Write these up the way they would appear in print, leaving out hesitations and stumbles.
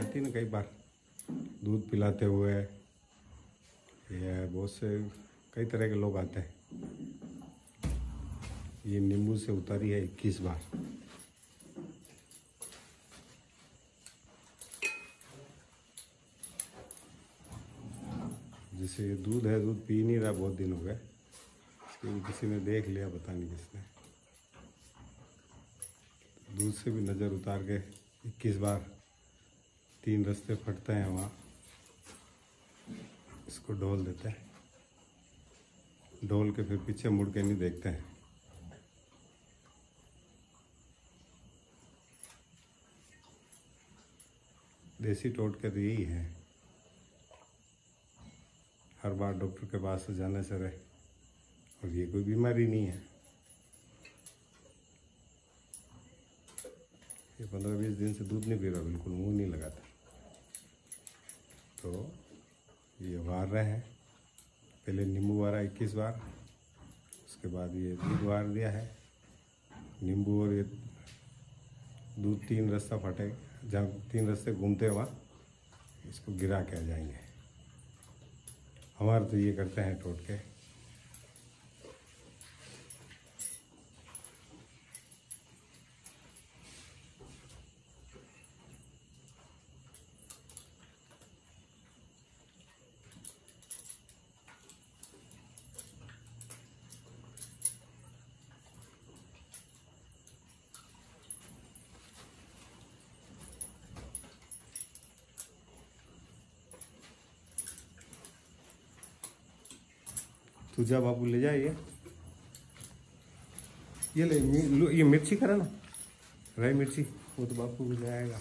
आती ना कई बार दूध पिलाते हुए, ये बहुत से कई तरह के लोग आते हैं। ये नींबू से उतारी है 21 बार। जैसे ये दूध है, दूध पी नहीं रहा, बहुत दिन हो गए, किसी ने देख लिया, पता नहीं किसने। दूध से भी नज़र उतार के 21 बार 3 रास्ते फटते हैं वहाँ, इसको ढोल देते हैं। ढोल के फिर पीछे मुड़ के नहीं देखते हैं। देसी टोटके तो यही है, हर बार डॉक्टर के पास जाने से रहे, और ये कोई बीमारी नहीं है। ये 15-20 दिन से दूध नहीं पी रहा, बिल्कुल मुंह नहीं लगाता। तो ये वार रहे हैं, पहले नींबू वारा 21 बार, उसके बाद ये दूध वार दिया है। नींबू और ये दूध 3 रास्ता फटे, जहाँ 3 रास्ते घूमते हैं वहाँ इसको गिरा के आ जाएंगे। हमारे तो ये करते हैं टोटके। तुझा बाबू ले जाए ये ले, ये मिर्ची करा ना, राई मिर्ची, वो तो बापू भी जाएगा।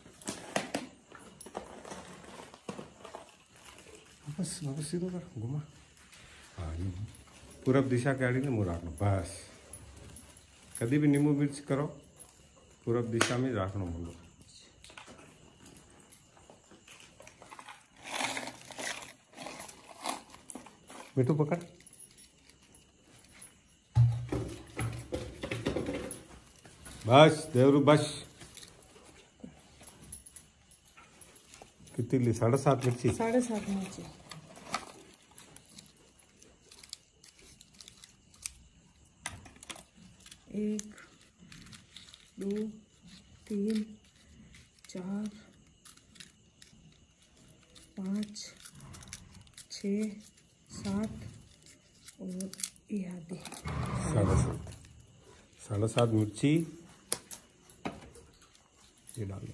बस वापस सीधो कर, घुमा। हाँ, पूरब दिशा के आड़ी ने मुँह रखना, बस। कभी भी नींबू मिर्च करो पूरब दिशा में रखना बोलो। मिठू पकड़। बस देवरू बस। कितनी ली? 7.5 मिर्ची। 7.5 मिर्ची। 1 2 3 4 5 6 7 और ये आधी 7.5 मिर्ची ये डालें।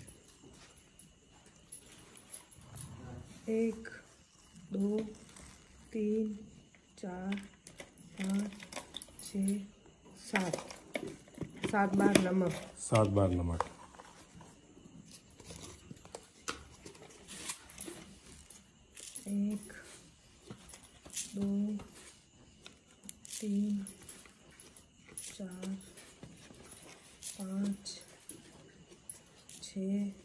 1 2 3 4 5 6 7 7 बार नमक। 7 बार नमक। 1 2 3 4 5 6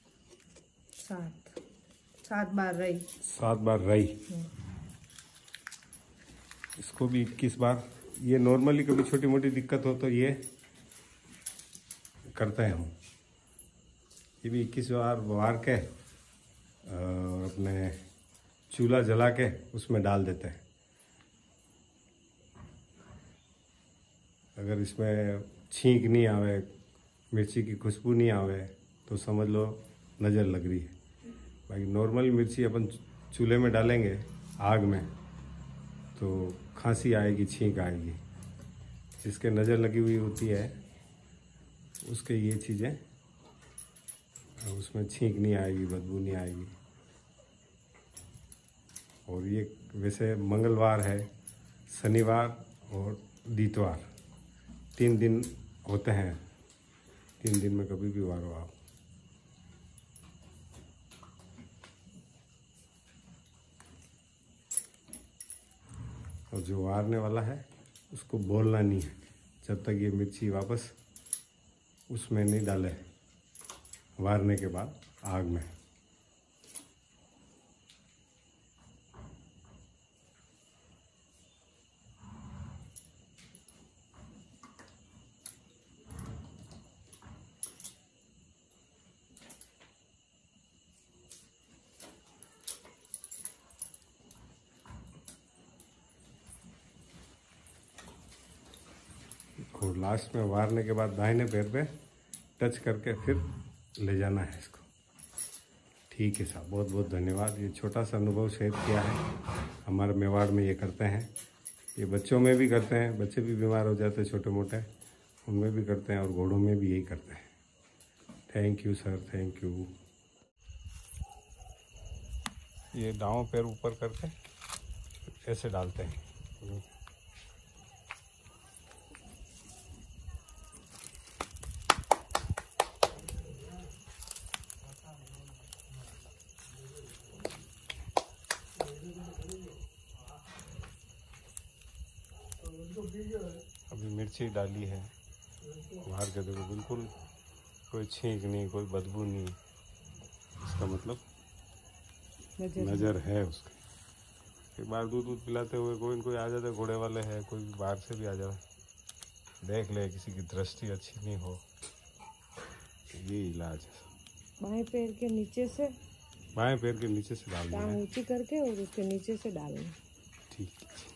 7 7 बार रही। 7 बार रही। इसको भी 21 बार। ये नॉर्मली कभी छोटी मोटी दिक्कत हो तो ये करते हैं हम। ये भी 21 बार वार के और अपने चूल्हा जला के उसमें डाल देते हैं। अगर इसमें छींक नहीं आवे, मिर्ची की खुशबू नहीं आवे तो समझ लो नज़र लग रही है। बाकी नॉर्मल मिर्ची अपन चूल्हे में डालेंगे आग में तो खांसी आएगी, छींक आएगी। जिसके नज़र लगी हुई होती है उसके ये चीज़ें, उसमें छींक नहीं आएगी, बदबू नहीं आएगी। और ये वैसे मंगलवार है, शनिवार और दितवार 3 दिन होते हैं। 3 दिन में कभी भी वारो आप। और जो वारने वाला है उसको बोलना नहीं है जब तक ये मिर्ची वापस उसमें नहीं डाले, वारने के बाद आग में। और लास्ट में उभारने के बाद दाहिने पैर पे टच करके फिर ले जाना है इसको। ठीक है साहब, बहुत बहुत धन्यवाद। ये छोटा सा अनुभव शेयर किया है। हमारे मेवाड़ में ये करते हैं, ये बच्चों में भी करते हैं, बच्चे भी बीमार हो जाते हैं छोटे मोटे, उनमें भी करते हैं और घोड़ों में भी यही करते हैं। Thank you sir, thank you. ये दांव पैर ऊपर करके ऐसे डालते हैं। अभी मिर्ची डाली है, बाहर के देखो बिल्कुल कोई छींक नहीं, कोई बदबू नहीं, इसका मतलब नज़र है उसकी। एक बार दूध पिलाते हुए कोई आ जाता है, घोड़े वाले हैं, कोई बाहर से भी आ जाता है, देख ले किसी की दृष्टि अच्छी नहीं हो, ये इलाज है। बाएं पैर के नीचे से, बाएं पैर के नीचे से डालना है, ऊंची करके और उसके नीचे से डालना। ठीक है।